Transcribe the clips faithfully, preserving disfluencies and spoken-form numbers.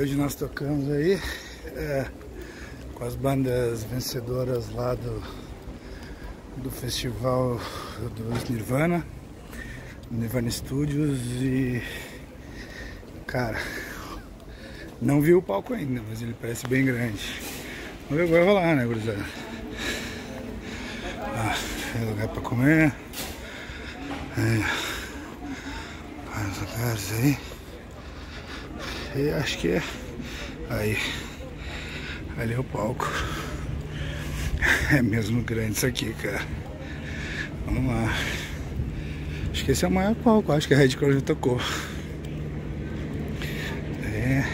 Hoje nós tocamos aí é, com as bandas vencedoras lá do, do festival do Nirvana, Nirvana Studios, e cara, não vi o palco ainda, mas ele parece bem grande. Vamos ver o que vai rolar, né, gurizada? Ah, tem lugar pra comer. É, vários lugares aí. E acho que é aí. Ali é o palco. É mesmo grande isso aqui, cara. Vamos lá. Acho que esse é o maior palco. Acho que a Red Cross já tocou. É.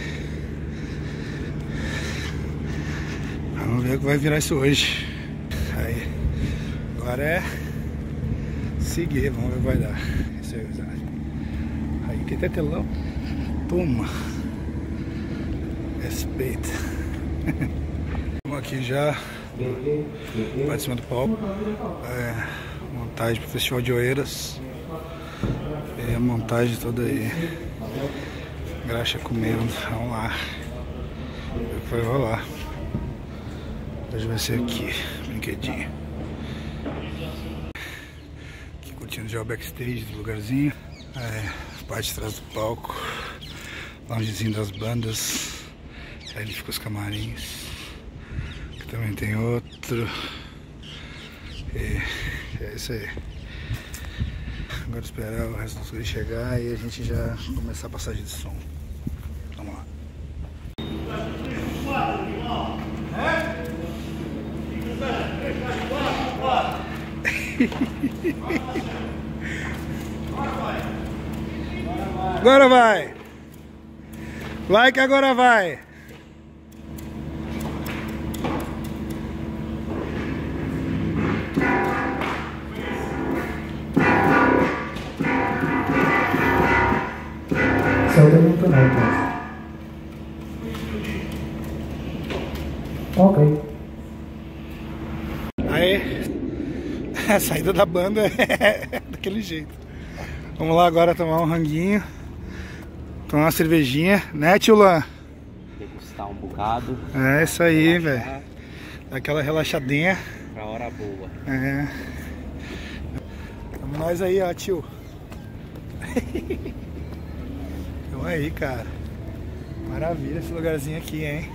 Vamos ver o que vai virar isso hoje. Aí. Agora é seguir. Vamos ver o que vai dar. Isso aí, gurizada. Aí, aqui tem telão. Toma. Respeita. Estamos aqui já para cima do palco. É, montagem para o Festival de Oeiras. E a montagem toda aí. Graxa comendo. Vamos lá. O que vai rolar. Hoje vai ser aqui. Brinquedinho. Aqui curtindo já o backstage do lugarzinho. É, parte de trás do palco. Loungezinho das bandas. Aí ele fica os camarins. Aqui também tem outro. E é isso aí. Agora esperar o resto dos coisas chegar e a gente já começar a passagem de som. Vamos lá. Agora vai! Vai que agora vai! Ok. Aí, a saída da banda é daquele jeito. Vamos lá agora tomar um ranguinho, tomar uma cervejinha, né, tio Lan? Degustar um bocado. É isso aí, velho. Aquela relaxadinha. Pra hora boa. É. Vamos nós aí, ó, tio. Então aí, cara. Maravilha esse lugarzinho aqui, hein?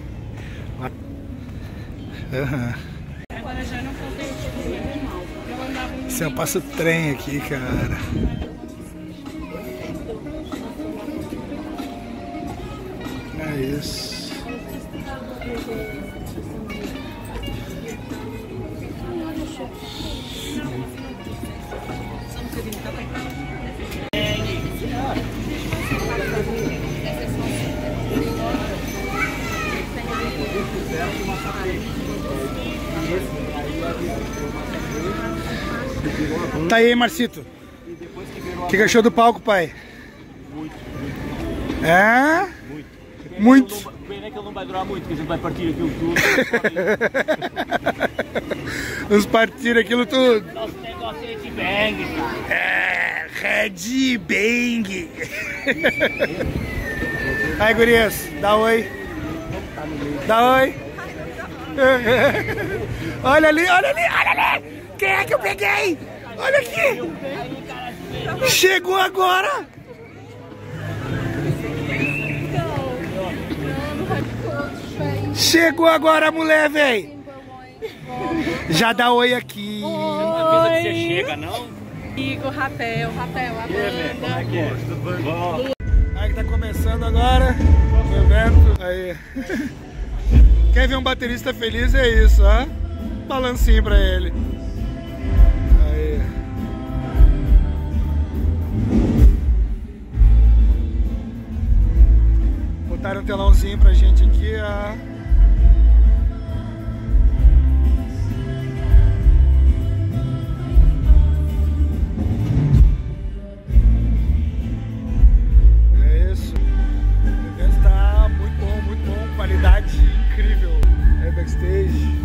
Uhum. Agora já não contei mal. Você passa o trem aqui, cara. É isso. Tá aí, Marcito. O que, que achou do palco, pai? Muito. É? Muito. Muito. Pena que ele não vai durar muito, que a gente vai partir aquilo tudo. Vamos partir aquilo tudo. Nosso negócio é Red Bang, cara. É, Red Bang. Aí, gurias, dá oi. Dá oi. Olha ali, olha ali, olha ali. Quem é que eu peguei? Olha aqui. Chegou agora. Chegou agora a mulher, véi. Já dá oi aqui. Não avisa que você chega, não? Igor, Rapel, Rapel, a banda. Como é que é? Tudo bom? Aí que tá começando agora o evento. Aí. Quer ver um baterista feliz? É isso, ó. Balancinho pra ele. Aí. Botaram um telãozinho pra gente aqui, ó. É isso. O evento tá muito bom, muito bom. Qualidade incrível. É backstage.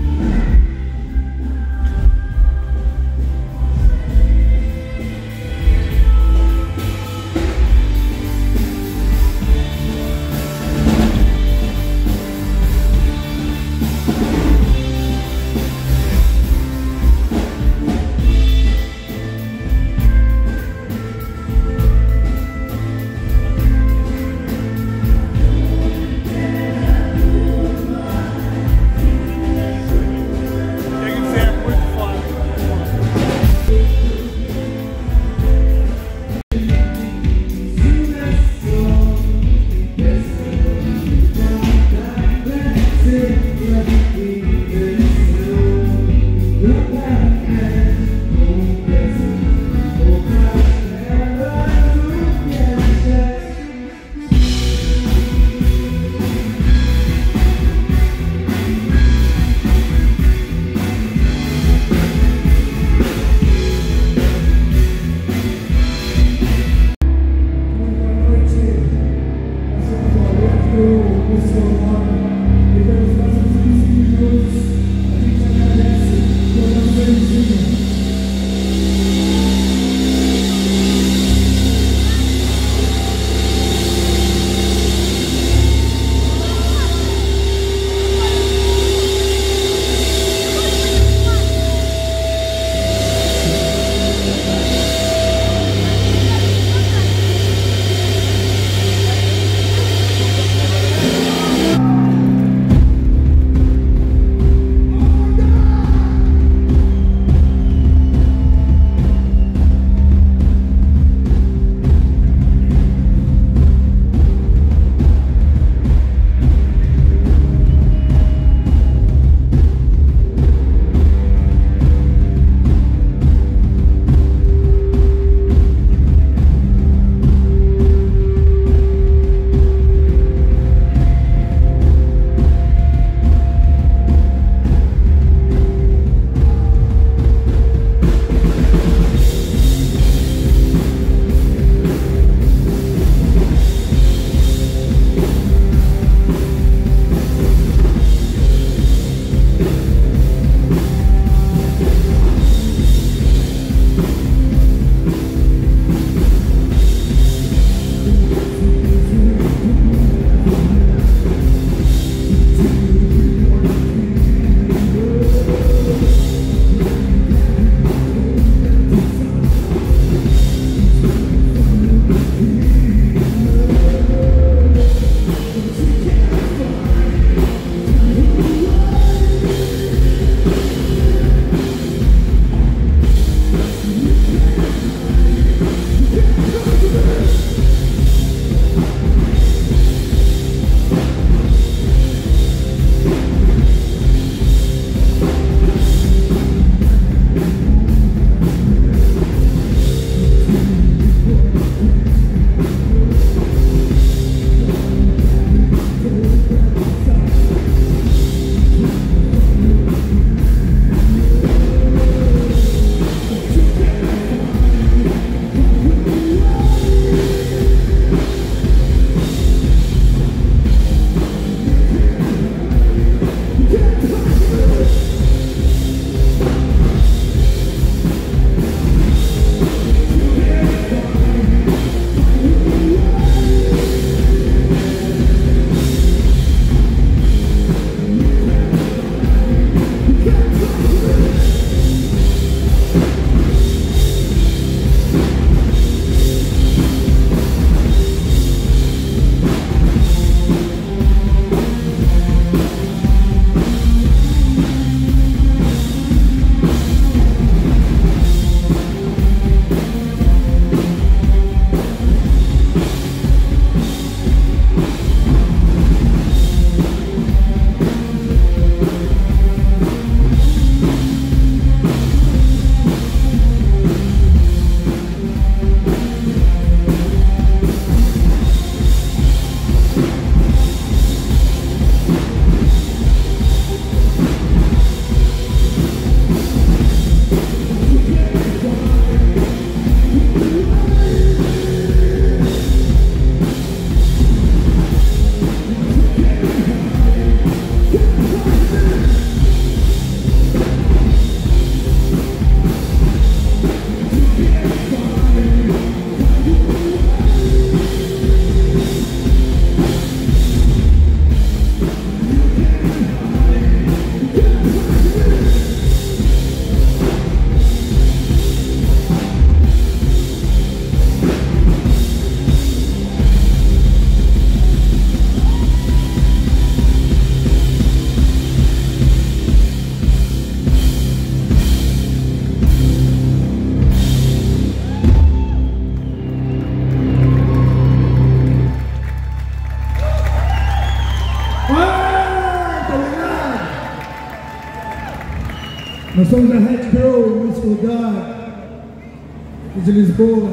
Nós somos da Red Crow Musical God de Lisboa.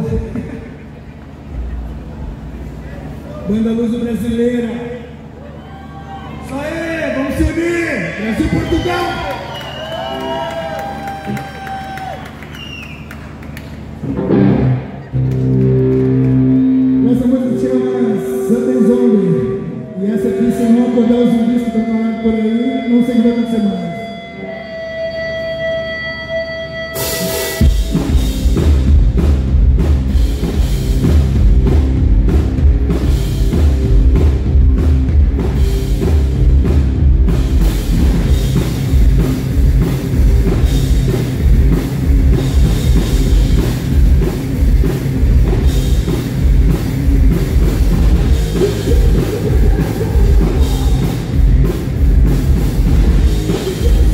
Banda Luso Brasileira. Isso aí, vamos se unir! Brasil, Portugal! Essa música se chama Sunday Zombie. E essa aqui, se não acordar os zumbis que estão falando por aí, não sei o que vai acontecer mais. We'll be right back.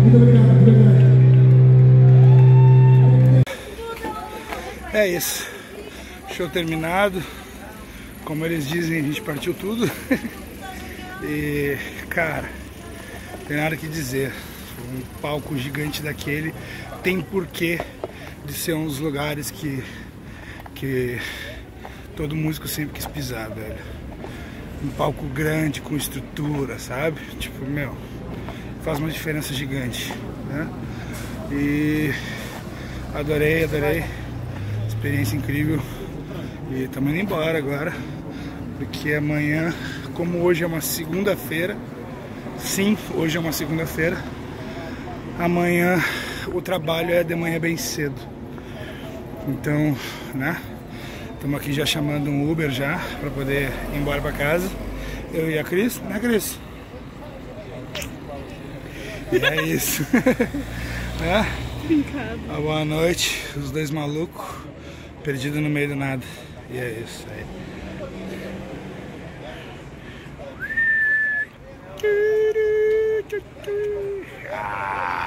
Muito obrigado, muito obrigado. É isso. Show terminado. Como eles dizem, a gente partiu tudo. E, cara, não tem nada que dizer. Um palco gigante daquele tem porquê de ser um dos lugares que, que todo músico sempre quis pisar, velho. Um palco grande, com estrutura, sabe? Tipo, meu, faz uma diferença gigante, né? E adorei, adorei. Experiência incrível. E estamos indo embora agora, porque amanhã, como hoje é uma segunda-feira, sim, hoje é uma segunda-feira, amanhã o trabalho é de manhã bem cedo. Então, né, estamos aqui já chamando um Uber já, para poder ir embora para casa, eu e a Cris, né, Cris? E é isso. É? Brincado. Uma boa noite, os dois malucos, perdidos no meio do nada. E é isso aí. Ah!